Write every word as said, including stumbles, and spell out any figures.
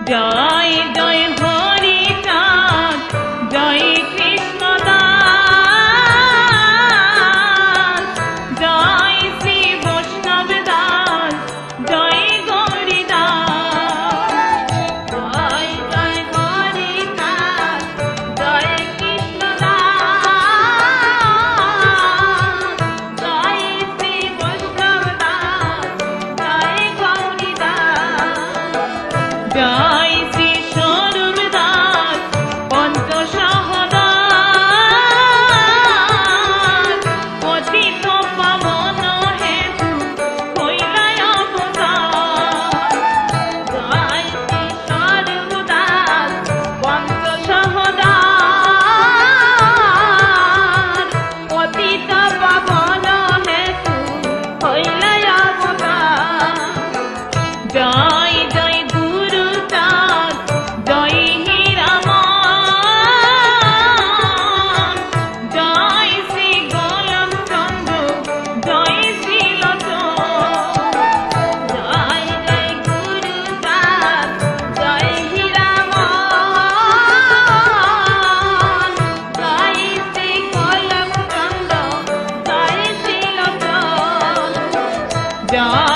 জয় জয় হরি চাঁদ, জয় কৃষ্ণ দাস, জয় শ্রী বৈষ্ণব দাস, জয় গৌরী দাস। জয় জয় হরি চাঁদ, জয় কৃষ্ণ দাস, জয় শ্রী বৈষ্ণব দাস, জয় গৌরী দাস। জয় শ্রী স্বরূপ দাস, পঞ্চসহদাস, পতিত পাবন হেতু হইলাই অবতার। জয় শ্রী স্বরূপ দাস, পঞ্চসহদাস, পতিত পাবন হেতু হইলাই অবতার। জয় জয় গুরু চাঁদ, জয় হীরামন, জয় শ্রী গোলক চন্দ্র, জয় শ্রী লোচন। জয় জয় গুরু চাঁদ, জয় হীরামন, জয় শ্রী গোলক চন্দ্র, জয় শ্রী লোচন। জয়